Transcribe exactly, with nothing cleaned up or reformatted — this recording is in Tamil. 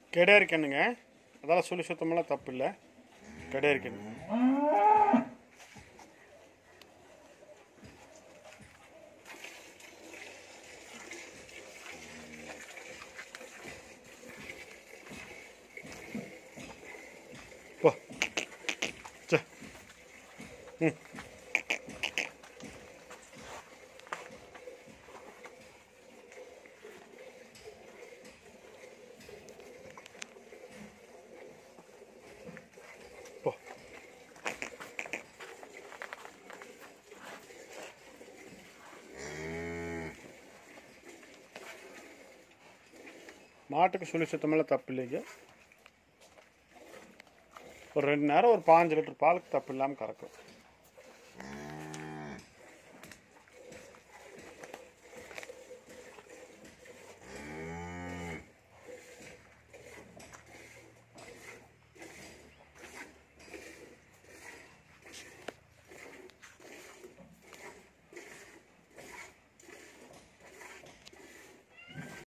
கெடேரி கண்ணுங்க, அதெல்லாம் சுழி சுத்தமெல்லாம் தப்பு இல்லை. கெடேரி கண்ணு. போ சே ம் போ. மாட்டுக்கு சுழி சுத்தமெல்லாம் தப்பு இல்லைங்க. ஒரு ரெண்டு நேரம் ஒரு பாஞ்சு லிட்டர் பாலுக்கு தப்பு இல்லாமல் கறக்கும்.